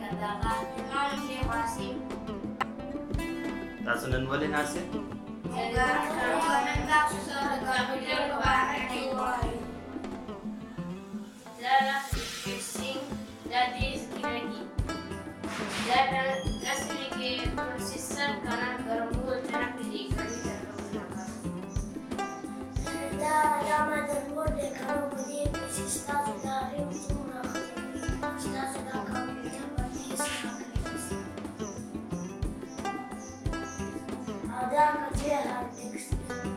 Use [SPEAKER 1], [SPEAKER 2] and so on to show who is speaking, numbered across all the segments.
[SPEAKER 1] dikatakan Imam bin Qasim.
[SPEAKER 2] Tak sunan boleh nasi?
[SPEAKER 1] Semoga menentang surga beliau kepada Tuhan. Dalam fixing dari lagi. Dan asli ke persistan kanan bermula terak dikali dalam Dama tersebut kalau berdiri persistan sudah ribu sudah kami seperti ada kecil teks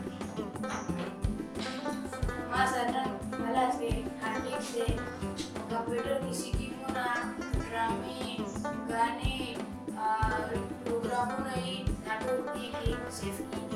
[SPEAKER 1] masa dan malas ke artik से computer किसी की मुना ड्रामे गाने प्रोग्रामों नहीं नाटक की सेफ्टी